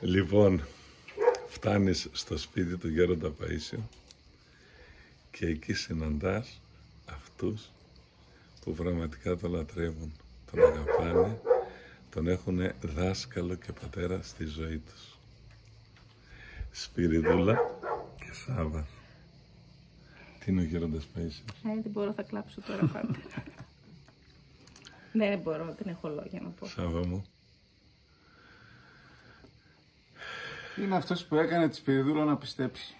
Λοιπόν, φτάνεις στο σπίτι του Γέροντα Παΐσιου και εκεί συναντάς αυτούς που πραγματικά τον λατρεύουν, τον αγαπάνε, τον έχουν δάσκαλο και πατέρα στη ζωή τους. Σπυριδούλα και Σάβα. Τι είναι ο Γέροντας Παΐσιος? Δεν μπορώ, θα κλάψω τώρα πάντα. Ναι, δεν μπορώ, δεν έχω λόγια να πω. Σάβα μου. Είναι αυτός που έκανε τη Σπυριδούλα να πιστέψει.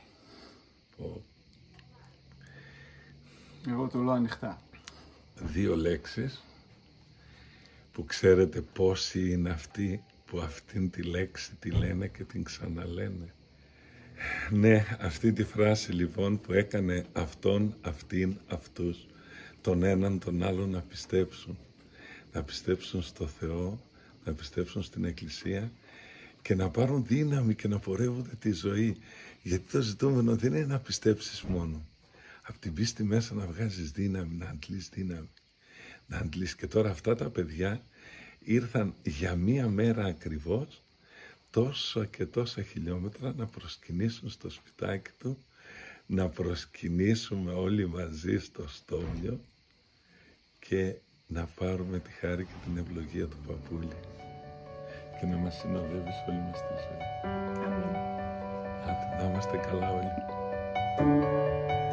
Εγώ το λέω ανοιχτά. Δύο λέξεις που ξέρετε πόσοι είναι αυτοί που αυτήν τη λέξη τη λένε και την ξαναλένε. Ναι, αυτή τη φράση λοιπόν που έκανε αυτόν, αυτήν, αυτούς, τον έναν τον άλλον να πιστέψουν. Να πιστέψουν στο Θεό, να πιστέψουν στην Εκκλησία και να πάρουν δύναμη και να πορεύονται τη ζωή. Γιατί το ζητούμενο δεν είναι να πιστέψεις μόνο. Απ' την πίστη μέσα να βγάζεις δύναμη, να αντλείς δύναμη. Να αντλείς. Και τώρα αυτά τα παιδιά ήρθαν για μία μέρα ακριβώς τόσα και τόσα χιλιόμετρα να προσκυνήσουν στο σπιτάκι του, να προσκυνήσουμε όλοι μαζί στο στόμιο και να πάρουμε τη χάρη και την ευλογία του παππούλη και να μας συνοδεύει όλοι μας στη ζωή. Αμήν. Να είμαστε καλά όλοι.